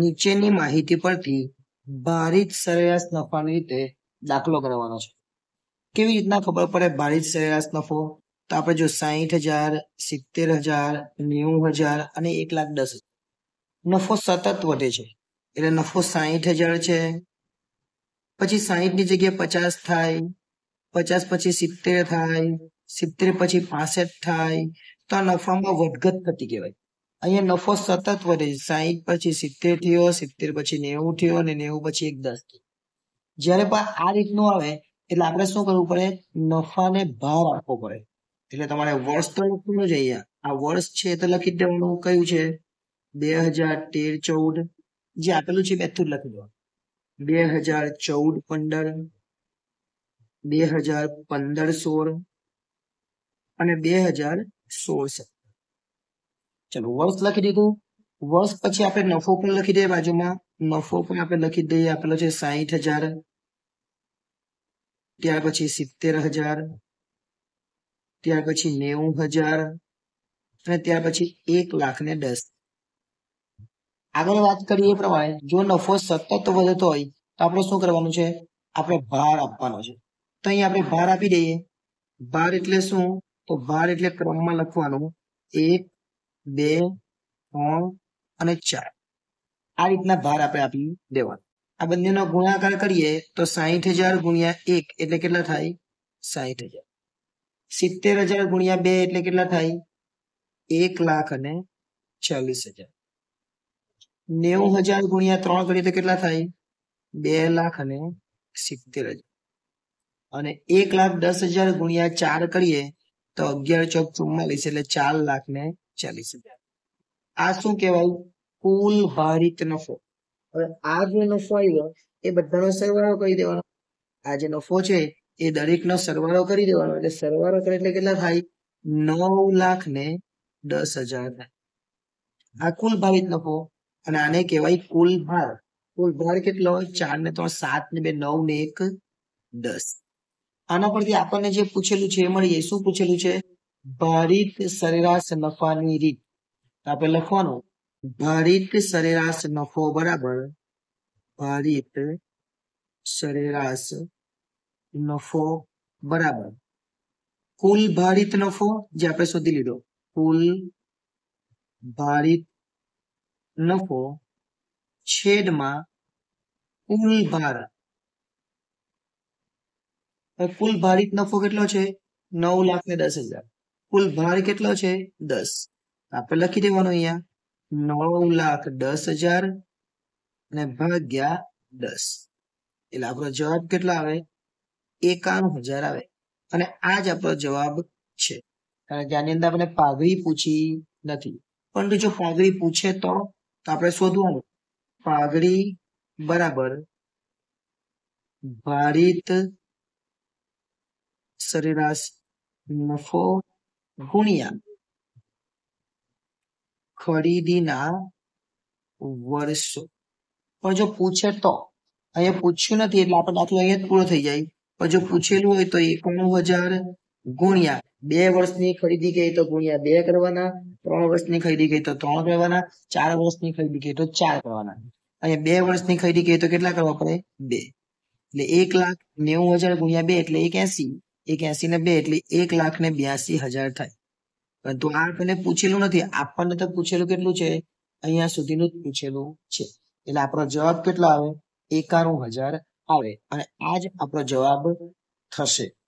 નીચેની માહિતી પરથી ભારિત સરેરાશ નફાની રીતે દાખલો કરવાનો છે. કેવી રીતના ખબર પડે ભારિત સરેરાશ નફો? તો આપણે જો 60,000, 70,000, 90,000 અને 1,10,000 નફો સતત વધે છે. એટલે નફો 60,000 છે, પછી 60 ની જગ્યાએ 50 થાય, 50 પછી 70 થાય, 70 પછી 65 થાય. તો આ નફામાં વધઘટ થતી કહેવાય. અહીંયા નફો સતત વધે છે. 60 પછી 70 થયો, 70 પછી 90 થયો અને 90 પછી 1,10 થયો. જ્યારે પણ આ રીતનું આવે એટલે આપણે શું કરવું પડે? નફાને ભાર આપવો પડે. એટલે તમારે વર્ષ તો લખવું જ અહીંયા. આ વર્ષ છે તો લખી દેવાનું. કયું છે? 2013-14. જે આપેલું છે બેઠું જ લખી દેવાનું. 2014-15, 2015-16 અને 2016-17. ચલો વર્ષ લખી દીધું. વર્ષ પછી આપણે નફો પણ લખી દઈએ બાજુમાં. નફો પણ આપણે લખી દઈએ. આપેલો છે 60,000, ત્યાર પછી 70,000, ત્યાર પછી 90,000 અને ત્યાર પછી 1,10,000. આગળ વાત કરીએ એ પ્રમાણે જો નફો સતત વધતો હોય તો આપણે શું કરવાનું છે? આપણે ભાર આપવાનો છે. તો અહીં આપણે ભાર આપી દઈએ. ભાર એટલે શું? તો ભાર એટલે ક્રમમાં લખવાનું 1, 2, 3 અને 4. આ રીતના ભાર આપણે આપી દેવાનો. આ બંનેનો ગુણાકાર કરીએ તો 60,000 ગુણ્યા 1 એટલે કેટલા થાય? 60,000. 70,000 ગુણ્યા 2 એટલે કેટલા થાય? 1,40,000. 90,000 ગુણ્યા 3 કરીએ તો કેટલા થાય? 2,70,000. અને 1,10,000 ગુણ્યા 4 કરીએ તો 11 ચોક 44 એટલે 4,40,000. આ શું કહેવાય? કુલ ભારિત નફો. હવે આ જે નફો આવ્યો એ બધાનો સરવાળો કરી દેવાનો. આ જે નફો છે એ દરેકનો સરવાળો કરી દેવાનો. એટલે સરવાળો કરે એટલે કેટલા થાય? 9,10,000 થાય. આ કુલ ભારિત નફો. અને આને કહેવાય કુલ ભાર. કુલ ભાર કેટલો હોય? 4 ને 3 7 ને 2 9 ને 1 10. આના પરથી આપણને જે પૂછેલું છે એ મળીએ. શું પૂછેલું છે? ભારિત સરેરાશ નફાની રીત. આપણે લખવાનું ભારિત સરેરાશ નફો બરાબર ભારિત સરેરાશ નફો બરાબર કુલ ભારિત નફો જે આપણે શોધી લીધો. કુલ ભારિત નફો છેદમાં કુલ ભાર. કુલ ભારિત નફો કેટલો છે? 9,10,000. કુલ ભાર કેટલો છે? 10. આપણે લખી દેવાનું અહીંયા 9,10,000 અને ભાગ્યા 10. એટલે આપણો જવાબ કેટલો આવે? 91,000 આવે. અને આ જ આપણો જવાબ છે. કારણ કે આની અંદર આપણે પાઘડી પૂછી નથી. પરંતુ જો પાઘડી પૂછે તો આપણે શોધવાનું પાઘડી બરાબર ભારિત સરેરાશ નફો ગુણ્યા ખરીદીના વર્ષો. પણ જો પૂછે તો અહીંયા પૂછ્યું નથી એટલે આપણે દાખલો અહીંયા જ પૂરો થઈ જાય. પણ જો પૂછેલું હોય તો 91,000 ગુણ્યા 2 વર્ષની ખરીદી ગઈ તો ગુણ્યા 2 કરવાના, 3 વર્ષની ખરીદી ગઈ તો 3 કરવાના, 4 વર્ષની ખરીદી ગઈ તો 4 કરવાના. અહીંયા 2 વર્ષની ખરીદી ગઈ તો કેટલા કરવા પડે? 2. એટલે 1,90,000 ગુણ્યા 2 એટલે 180. 180 ને 2 એટલે 1,82,000 થાય. પરંતુ આ આપણને પૂછેલું નથી. આપણને તો પૂછેલું કેટલું છે? અહીંયા સુધીનું જ પૂછેલું છે. એટલે આપણો જવાબ કેટલો આવે? 91,000 આવે. અને આ જ આપણો જવાબ થશે.